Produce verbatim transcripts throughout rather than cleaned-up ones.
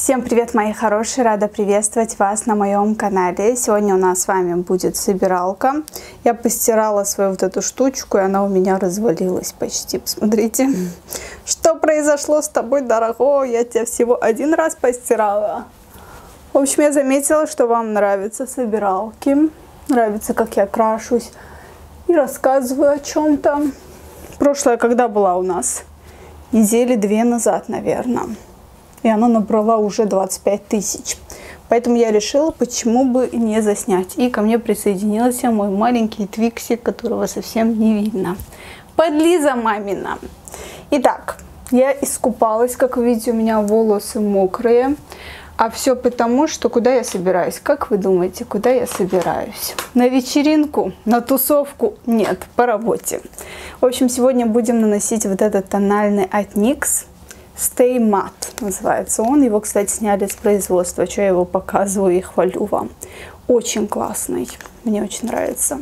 Всем привет, мои хорошие! Рада приветствовать вас на моем канале. Сегодня у нас с вами будет собиралка. Я постирала свою вот эту штучку, и она у меня развалилась почти. Посмотрите, что произошло с тобой, дорогой. Я тебя всего один раз постирала. В общем, я заметила, что вам нравятся собиралки. Нравится, как я крашусь и рассказываю о чем-то. Прошлая когда была у нас? Недели две назад, наверное. И она набрала уже двадцать пять тысяч. Поэтому я решила, почему бы не заснять. И ко мне присоединился мой маленький твиксик, которого совсем не видно. Подлиза мамина. Итак, я искупалась. Как вы видите, у меня волосы мокрые. А все потому, что куда я собираюсь? Как вы думаете, куда я собираюсь? На вечеринку? На тусовку? Нет, по работе. В общем, сегодня будем наносить вот этот тональный от никс. Stay Matte называется он. Его, кстати, сняли с производства. Что я его показываю и хвалю вам. Очень классный. Мне очень нравится.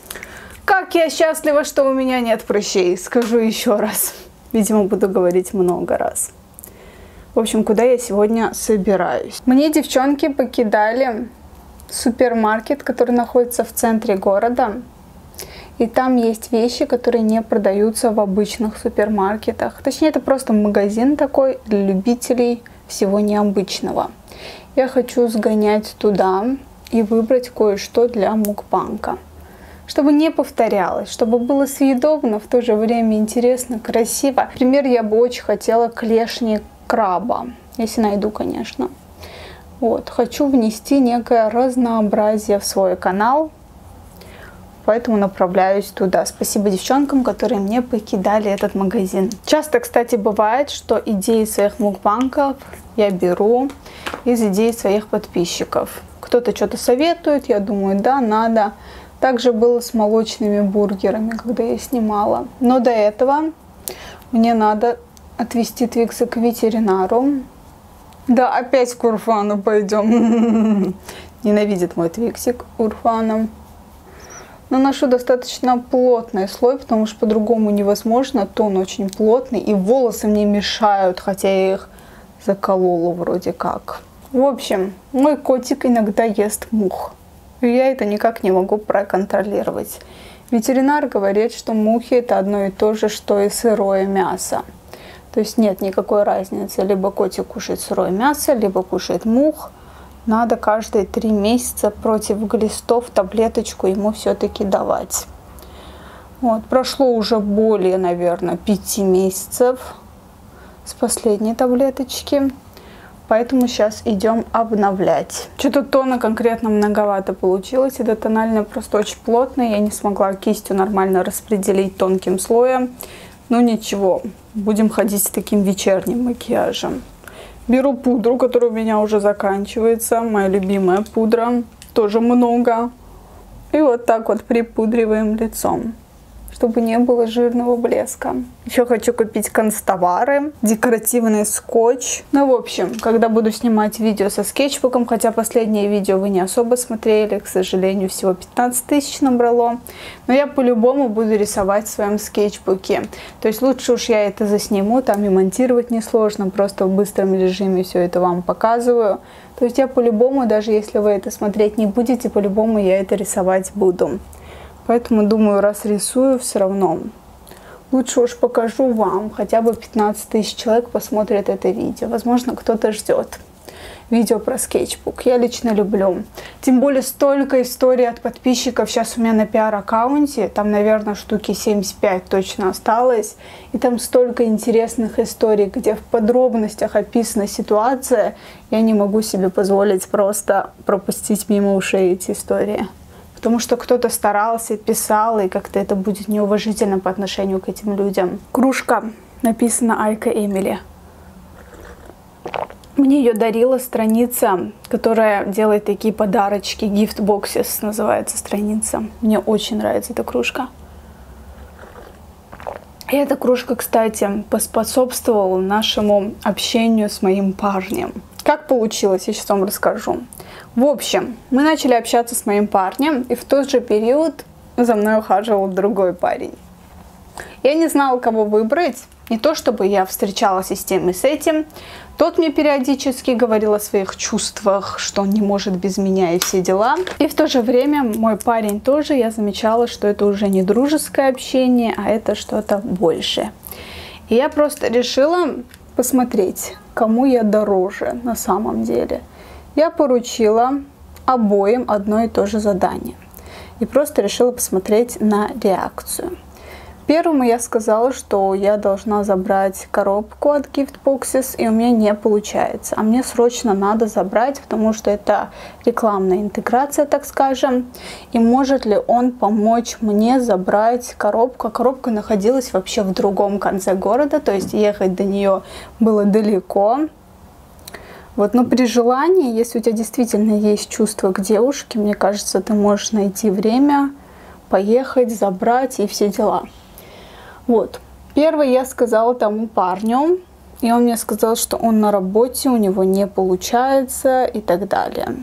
Как я счастлива, что у меня нет прыщей. Скажу еще раз. Видимо, буду говорить много раз. В общем, куда я сегодня собираюсь? Мне девчонки покидали супермаркет, который находится в центре города. И там есть вещи, которые не продаются в обычных супермаркетах. Точнее, это просто магазин такой для любителей всего необычного. Я хочу сгонять туда и выбрать кое-что для мукбанга. Чтобы не повторялось, чтобы было съедобно, в то же время интересно, красиво. Например, я бы очень хотела клешни краба, если найду, конечно. Вот. Хочу внести некое разнообразие в свой канал. Поэтому направляюсь туда. Спасибо девчонкам, которые мне покидали этот магазин. Часто, кстати, бывает, что идеи своих мукбангов я беру из идей своих подписчиков. Кто-то что-то советует, я думаю, да, надо. Также было с молочными бургерами, когда я снимала. Но до этого мне надо отвезти Твикса к ветеринару. Да, опять к Урфану пойдем. Ненавидит мой Твиксик Урфана. Наношу достаточно плотный слой, потому что по-другому невозможно. Тон очень плотный, и волосы мне мешают, хотя я их заколола вроде как. В общем, мой котик иногда ест мух. И я это никак не могу проконтролировать. Ветеринар говорит, что мухи это одно и то же, что и сырое мясо. То есть нет никакой разницы. Либо котик кушает сырое мясо, либо кушает мух. Надо каждые три месяца против глистов таблеточку ему все-таки давать. Вот. Прошло уже более, наверное, пяти месяцев с последней таблеточки. Поэтому сейчас идем обновлять. Что-то тона конкретно многовато получилось. Это тональный просто очень плотный. Я не смогла кистью нормально распределить тонким слоем. Но ничего, будем ходить с таким вечерним макияжем. Беру пудру, которая у меня уже заканчивается. Моя любимая пудра. Тоже много. И вот так вот припудриваем лицом, чтобы не было жирного блеска. Еще хочу купить констовары, декоративный скотч. Ну, в общем, когда буду снимать видео со скетчбуком, хотя последнее видео вы не особо смотрели, к сожалению, всего пятнадцать тысяч набрало, но я по-любому буду рисовать в своем скетчбуке. То есть лучше уж я это засниму, там и монтировать несложно, просто в быстром режиме все это вам показываю. То есть я по-любому, даже если вы это смотреть не будете, по-любому я это рисовать буду. Поэтому, думаю, раз рисую, все равно лучше уж покажу вам. Хотя бы пятнадцать тысяч человек посмотрят это видео. Возможно, кто-то ждет видео про скетчбук. Я лично люблю. Тем более, столько историй от подписчиков сейчас у меня на пиар-аккаунте. Там, наверное, штуки семьдесят пять точно осталось. И там столько интересных историй, где в подробностях описана ситуация. Я не могу себе позволить просто пропустить мимо ушей эти истории. Потому что кто-то старался, писал, и как-то это будет неуважительно по отношению к этим людям. Кружка. Написано Айка Эмили. Мне ее дарила страница, которая делает такие подарочки. Gift Boxes называется страница. Мне очень нравится эта кружка. И эта кружка, кстати, поспособствовала нашему общению с моим парнем. Как получилось, я сейчас вам расскажу. В общем, мы начали общаться с моим парнем, и в тот же период за мной ухаживал другой парень. Я не знала, кого выбрать. Не то чтобы я встречалась и с тем, и с этим. Тот мне периодически говорил о своих чувствах, что он не может без меня и все дела. И в то же время мой парень тоже, я замечала, что это уже не дружеское общение, а это что-то большее. И я просто решила посмотреть, кому я дороже на самом деле. Я поручила обоим одно и то же задание. И просто решила посмотреть на реакцию. Первому я сказала, что я должна забрать коробку от Giftboxes, и у меня не получается. А мне срочно надо забрать, потому что это рекламная интеграция, так скажем. И может ли он помочь мне забрать коробку? Коробка находилась вообще в другом конце города, то есть ехать до нее было далеко. Вот, но при желании, если у тебя действительно есть чувство к девушке, мне кажется, ты можешь найти время, поехать, забрать и все дела. Вот. Первое я сказала тому парню, и он мне сказал, что он на работе, у него не получается и так далее.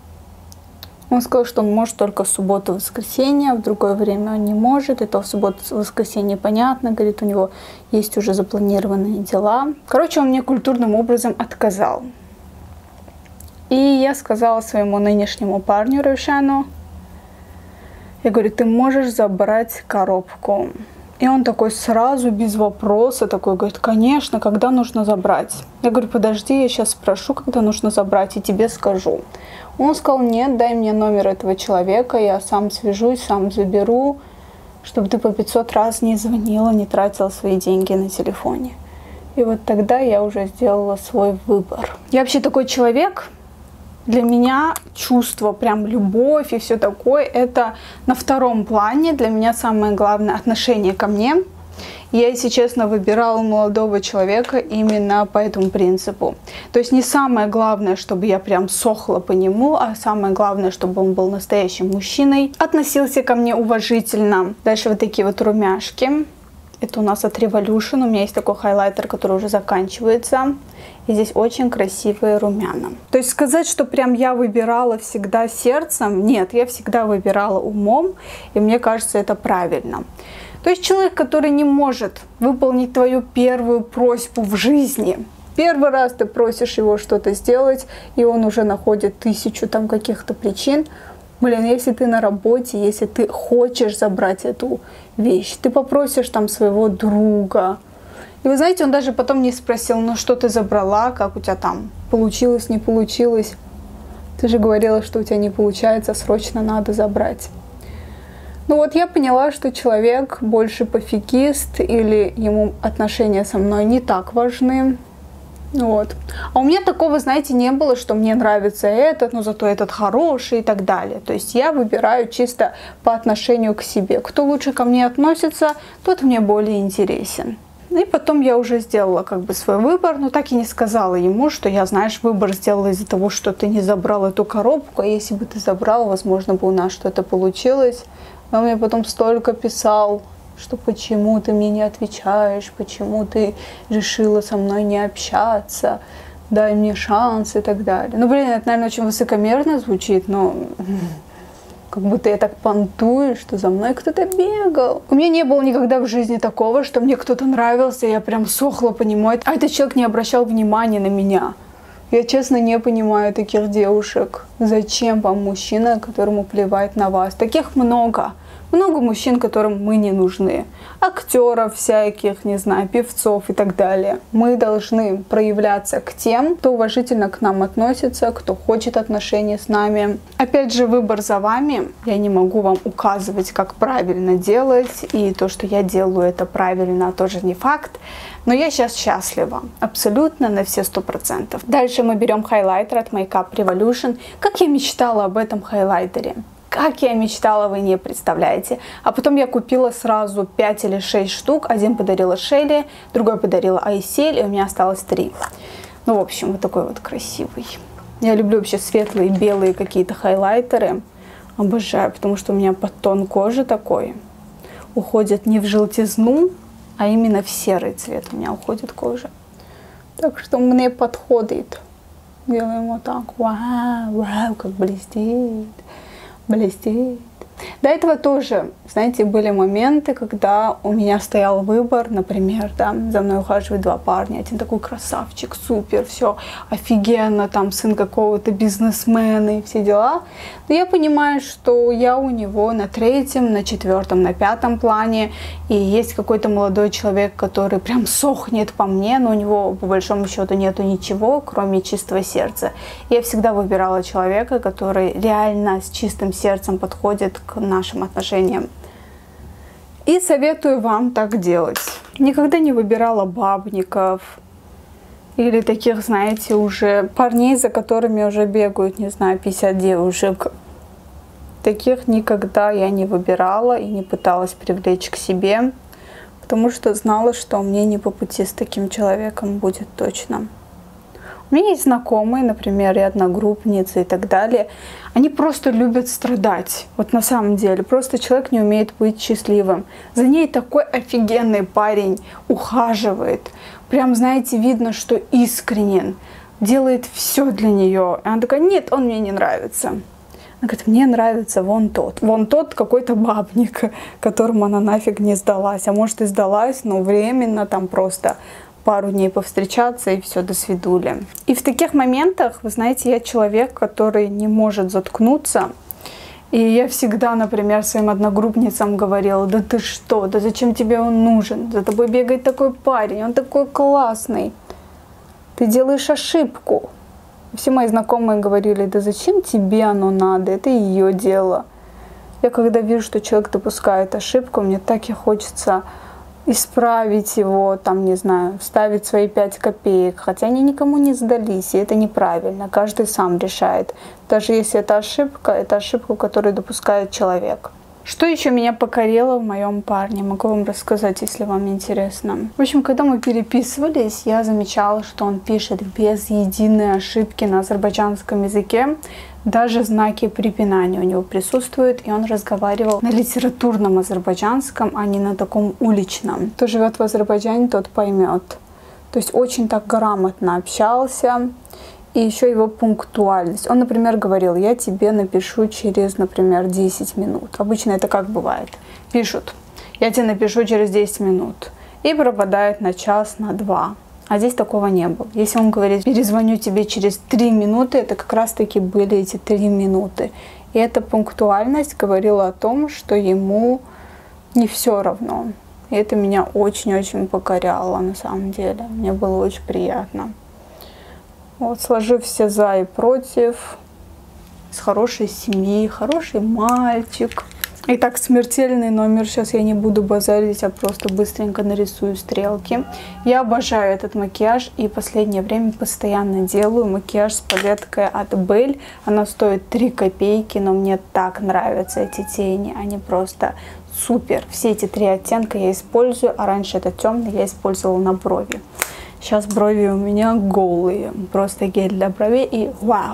Он сказал, что он может только в субботу, воскресенье, в другое время он не может, и то в субботу, воскресенье понятно, говорит, у него есть уже запланированные дела. Короче, он мне культурным образом отказал. И я сказала своему нынешнему парню Рошану, я говорю, ты можешь забрать коробку. И он такой сразу, без вопроса, такой говорит, конечно, когда нужно забрать? Я говорю, подожди, я сейчас спрошу, когда нужно забрать, и тебе скажу. Он сказал, нет, дай мне номер этого человека, я сам свяжусь, сам заберу, чтобы ты по пятьсот раз не звонила, не тратила свои деньги на телефоне. И вот тогда я уже сделала свой выбор. Я вообще такой человек. Для меня чувство, прям любовь и все такое, это на втором плане. Для меня самое главное отношение ко мне. Я, если честно, выбирала молодого человека именно по этому принципу. То есть не самое главное, чтобы я прям сохла по нему, а самое главное, чтобы он был настоящим мужчиной. Относился ко мне уважительно. Дальше вот такие вот румяшки. Это у нас от Revolution. У меня есть такой хайлайтер, который уже заканчивается. И здесь очень красивые румяна. То есть сказать, что прям я выбирала всегда сердцем, нет, я всегда выбирала умом. И мне кажется, это правильно. То есть человек, который не может выполнить твою первую просьбу в жизни. Первый раз ты просишь его что-то сделать, и он уже находит тысячу там каких-то причин. Блин, если ты на работе, если ты хочешь забрать эту вещь, ты попросишь там своего друга. И вы знаете, он даже потом не спросил, ну что ты забрала, как у тебя там получилось, не получилось. Ты же говорила, что у тебя не получается, срочно надо забрать. Ну вот я поняла, что человек больше пофигист, или ему отношения со мной не так важны. Вот. А у меня такого, знаете, не было, что мне нравится этот, но зато этот хороший и так далее. То есть я выбираю чисто по отношению к себе. Кто лучше ко мне относится, тот мне более интересен. И потом я уже сделала как бы свой выбор, но так и не сказала ему, что я, знаешь, выбор сделала из-за того, что ты не забрал эту коробку, а если бы ты забрал, возможно, бы у нас что-то получилось. Он мне потом столько писал, что почему ты мне не отвечаешь, почему ты решила со мной не общаться, дай мне шанс и так далее. Ну, блин, это, наверное, очень высокомерно звучит, но как будто я так понтую, что за мной кто-то бегал. У меня не было никогда в жизни такого, что мне кто-то нравился, я прям сохла по нему, а этот человек не обращал внимания на меня. Я, честно, не понимаю таких девушек. Зачем вам мужчина, которому плевать на вас? Таких много. Много мужчин, которым мы не нужны. Актеров всяких, не знаю, певцов и так далее. Мы должны проявляться к тем, кто уважительно к нам относится, кто хочет отношений с нами. Опять же, выбор за вами. Я не могу вам указывать, как правильно делать. И то, что я делаю это правильно, тоже не факт. Но я сейчас счастлива. Абсолютно на все сто процентов. Дальше мы берем хайлайтер от Makeup Revolution. Как я мечтала об этом хайлайтере. Как я мечтала, вы не представляете. А потом я купила сразу пять или шесть штук. Один подарила Шелли, другой подарила Айсель, и у меня осталось три. Ну, в общем, вот такой вот красивый. Я люблю вообще светлые, белые какие-то хайлайтеры. Обожаю, потому что у меня подтон кожи такой. Уходит не в желтизну, а именно в серый цвет у меня уходит кожа. Так что мне подходит. Делаем вот так. Вау, вау, как блестит. Блестит. До этого тоже, знаете, были моменты, когда у меня стоял выбор, например, да, за мной ухаживают два парня, один такой красавчик, супер, все офигенно, там сын какого-то бизнесмена и все дела. Но я понимаю, что я у него на третьем, на четвертом, на пятом плане, и есть какой-то молодой человек, который прям сохнет по мне, но у него по большому счету нету ничего, кроме чистого сердца. Я всегда выбирала человека, который реально с чистым сердцем подходит к нашим отношениям. И советую вам так делать. Никогда не выбирала бабников или таких, знаете, уже парней, за которыми уже бегают, не знаю, пятьдесят девушек. Таких никогда я не выбирала и не пыталась привлечь к себе, потому что знала, что мне не по пути с таким человеком будет точно. У меня есть знакомые, например, и одногруппницы и так далее. Они просто любят страдать. Вот на самом деле. Просто человек не умеет быть счастливым. За ней такой офигенный парень ухаживает. Прям, знаете, видно, что искренен. Делает все для нее. И она такая: нет, он мне не нравится. Она говорит: мне нравится вон тот. Вон тот какой-то бабник, которому она нафиг не сдалась. А может и сдалась, но временно там просто пару дней повстречаться и все, до свидули. И в таких моментах, вы знаете, я человек, который не может заткнуться. И я всегда, например, своим одногруппницам говорила: да ты что, да зачем тебе он нужен? За тобой бегает такой парень, он такой классный. Ты делаешь ошибку. Все мои знакомые говорили: да зачем тебе оно надо, это ее дело. Я когда вижу, что человек допускает ошибку, мне так и хочется исправить его, там, не знаю, вставить свои пять копеек. Хотя они никому не сдались, и это неправильно. Каждый сам решает. Даже если это ошибка, это ошибка, которую допускает человек. Что еще меня покорило в моем парне? Могу вам рассказать, если вам интересно. В общем, когда мы переписывались, я замечала, что он пишет без единой ошибки на азербайджанском языке. Даже знаки препинания у него присутствуют, и он разговаривал на литературном азербайджанском, а не на таком уличном. Кто живет в Азербайджане, тот поймет. То есть очень так грамотно общался. И еще его пунктуальность. Он, например, говорил: я тебе напишу через, например, десять минут. Обычно это как бывает. Пишут: я тебе напишу через десять минут. И пропадает на час, на два. А здесь такого не было. Если он говорит: перезвоню тебе через три минуты, это как раз таки были эти три минуты. И эта пунктуальность говорила о том, что ему не все равно. И это меня очень-очень покоряло на самом деле. Мне было очень приятно. Вот, сложив все за и против, с хорошей семьи, хороший мальчик. Итак, смертельный номер. Сейчас я не буду базарить, а просто быстренько нарисую стрелки. Я обожаю этот макияж и в последнее время постоянно делаю макияж с палеткой от Бель. Она стоит три копейки, но мне так нравятся эти тени. Они просто супер. Все эти три оттенка я использую, а раньше этот темный я использовала на брови. Сейчас брови у меня голые. Просто гель для бровей и вау!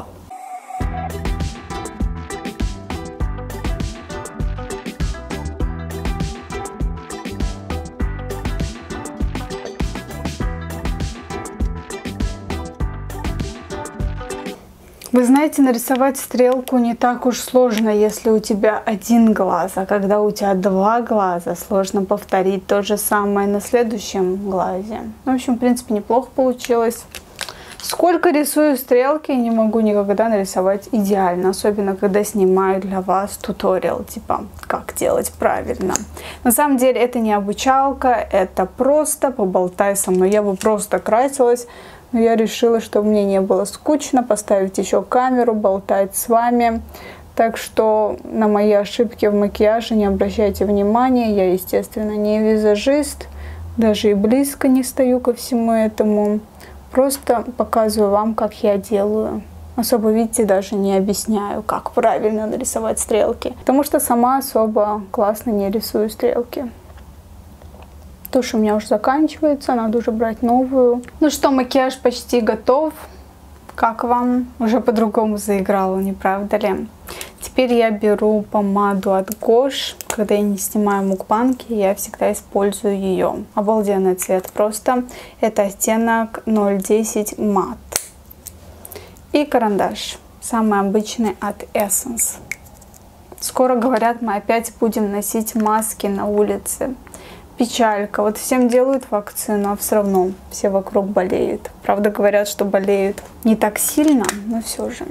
Вы знаете, нарисовать стрелку не так уж сложно, если у тебя один глаз, а когда у тебя два глаза, сложно повторить то же самое на следующем глазе. В общем, в принципе, неплохо получилось. Сколько рисую стрелки, не могу никогда нарисовать идеально, особенно когда снимаю для вас туториал, типа, как делать правильно. На самом деле, это не обучалка, это просто поболтай со мной. Я бы просто красилась. Но я решила, чтобы мне не было скучно, поставить еще камеру, болтать с вами. Так что на мои ошибки в макияже не обращайте внимания. Я, естественно, не визажист, даже и близко не стою ко всему этому. Просто показываю вам, как я делаю. Особо, видите, даже не объясняю, как правильно нарисовать стрелки. Потому что сама особо классно не рисую стрелки. Тушь у меня уже заканчивается, надо уже брать новую. Ну что, макияж почти готов. Как вам? Уже по-другому заиграла, не правда ли? Теперь я беру помаду от Гош. Когда я не снимаю мукбанги, я всегда использую ее. Обалденный цвет просто. Это оттенок ноль десять мат. И карандаш. Самый обычный от Essence. Скоро, говорят, мы опять будем носить маски на улице. Печалька. Вот всем делают вакцину, а все равно все вокруг болеют. Правда, говорят, что болеют не так сильно, но все же.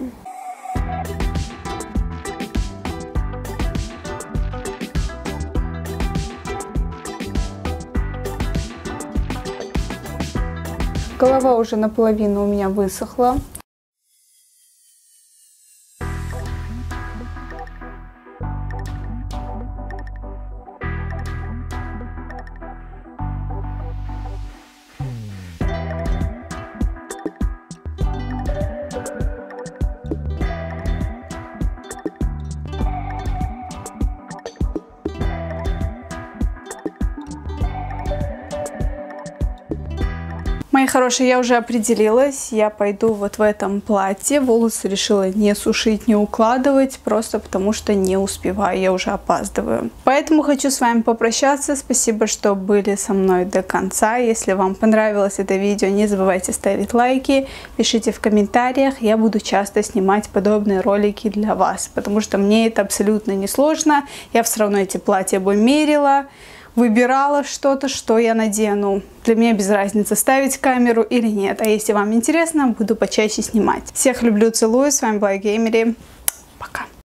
Голова уже наполовину у меня высохла. Мои хорошие, я уже определилась, я пойду вот в этом платье. Волосы решила не сушить, не укладывать, просто потому что не успеваю, я уже опаздываю. Поэтому хочу с вами попрощаться. Спасибо, что были со мной до конца. Если вам понравилось это видео, не забывайте ставить лайки, пишите в комментариях. Я буду часто снимать подобные ролики для вас, потому что мне это абсолютно не сложно. Я все равно эти платья бы мерила, выбирала что-то, что я надену. Для меня без разницы, ставить камеру или нет. А если вам интересно, буду почаще снимать. Всех люблю, целую. С вами была Геймери.